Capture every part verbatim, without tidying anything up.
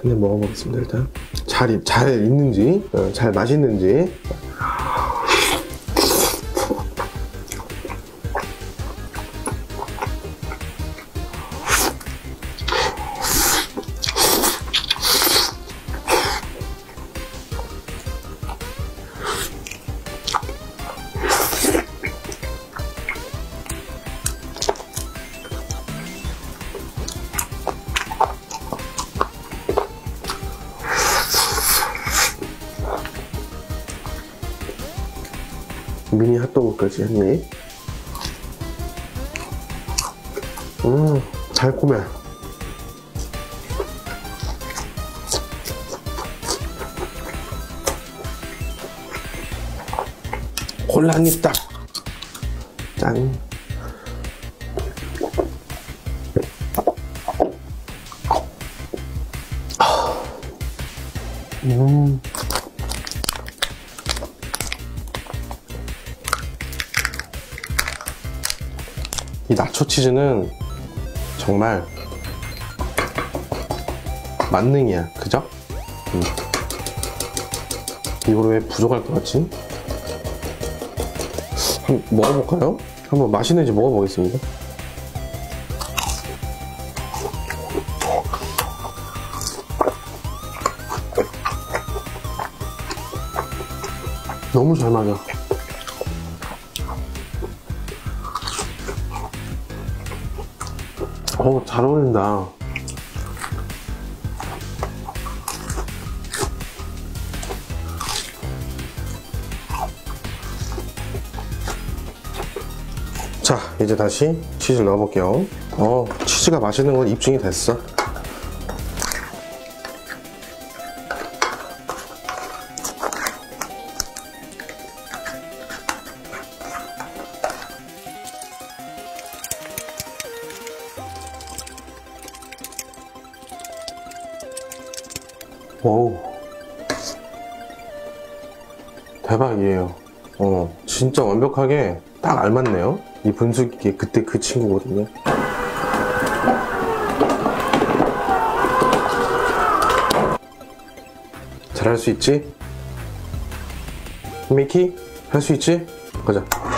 한 입 먹어보겠습니다. 일단 잘, 잘 있는지, 어, 잘 맛있는지. 미니 핫도그까지 했니? 음, 달콤해. 콜라 한 입 딱. 짠. 음. 이 나초 치즈는 정말 만능이야, 그죠? 음. 이거로 왜 부족할 것 같지? 한번 먹어볼까요? 한번 맛있는지 먹어보겠습니다. 너무 잘 맞아. 어, 잘 어울린다. 자, 이제 다시 치즈를 넣어볼게요. 어, 치즈가 맛있는 건 입증이 됐어. 오우, 대박이에요. 어, 진짜 완벽하게 딱 알맞네요. 이 분수기계 그때 그 친구거든요. 잘할 수 있지? 미키? 할 수 있지? 가자.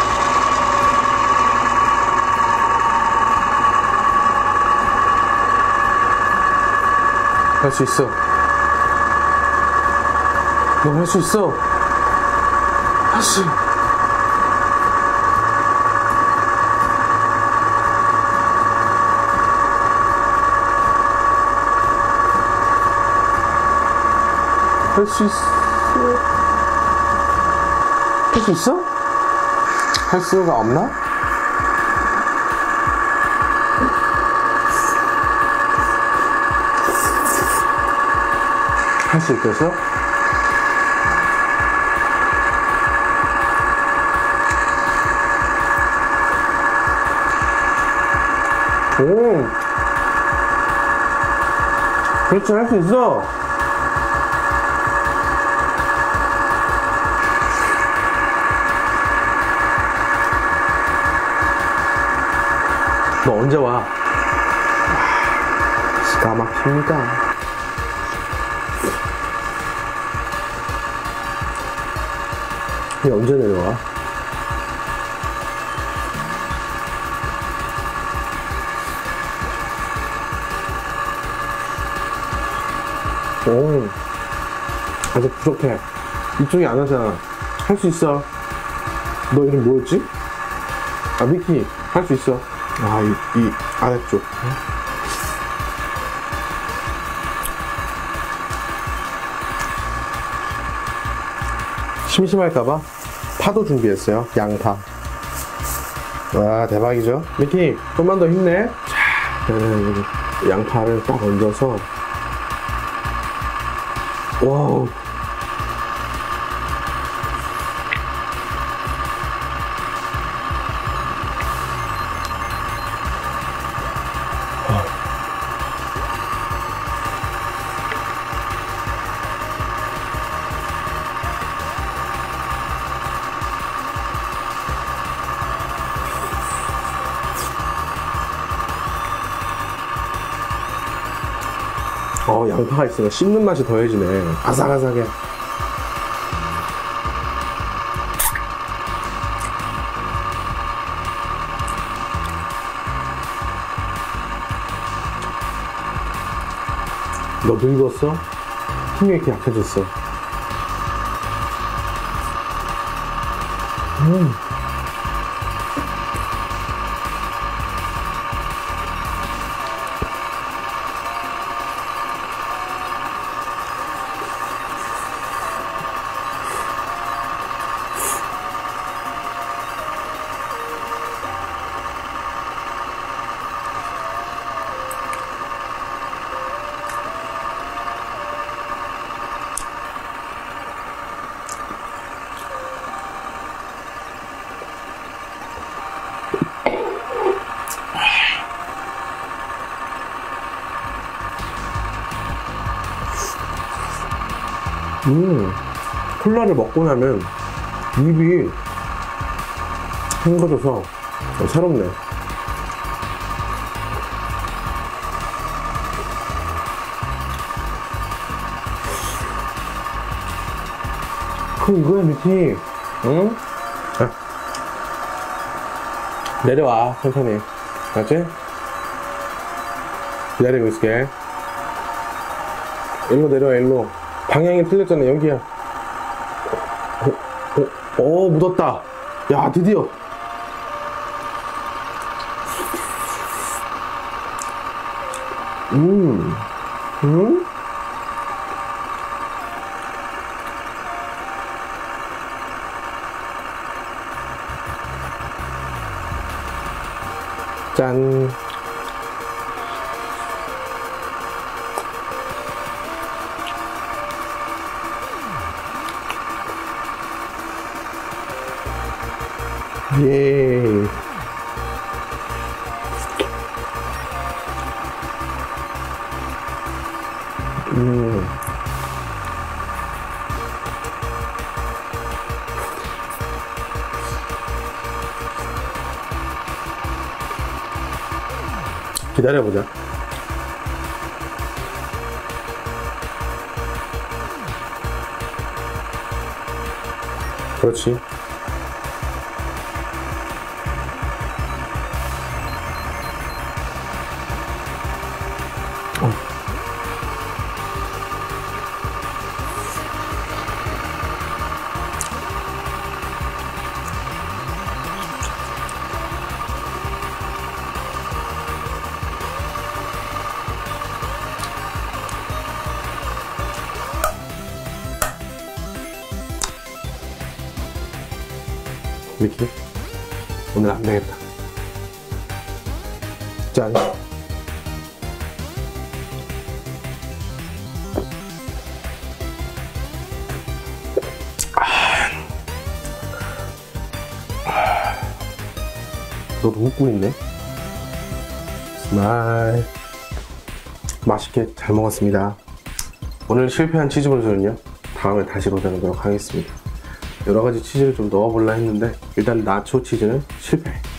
할 수 있어. 너 할 수 있어. 다시. 할 수 있어. 할 수 있어? 할 수가 없나? 할 수 있겠어? 오! 그렇지, 할 수 있어! 너 언제 와? 기가 막힙니다. 니 언제 내려와? 오, 아직 부족해. 이쪽이 안 하잖아. 할 수 있어. 너 이름 뭐였지? 아, 미키. 할 수 있어. 아, 이, 이 아래쪽. 심심할까봐 파도 준비했어요. 양파. 와, 대박이죠? 미키, 좀만 더 힘내. 자, 음, 양파를 딱 얹어서. 와우. 어, 양파가 있으면 씹는 맛이 더해지네. 아삭아삭해. 너 늙었어? 힘이 이렇게 약해졌어. 음. 음, 콜라를 먹고 나면 입이 헹궈져서 새롭네. 그럼 이거야, 미키. 응? 아. 내려와, 천천히. 알았지? 기다리고 있을게. 일로 내려와, 일로. 방향이 틀렸잖아. 여기야. 어, 어, 어, 묻었다. 야, 드디어. 음, 음? 짠. 예. 음. 기다려보자. 그렇지. 어. 미키, 오늘 안 되겠다. 짠. 너도 웃고 있네. 스마일. 맛있게 잘 먹었습니다. 오늘 실패한 치즈볼쇼는요, 다음에 다시 도전하도록 하겠습니다. 여러가지 치즈를 좀 넣어볼라 했는데 일단 나초 치즈는 실패.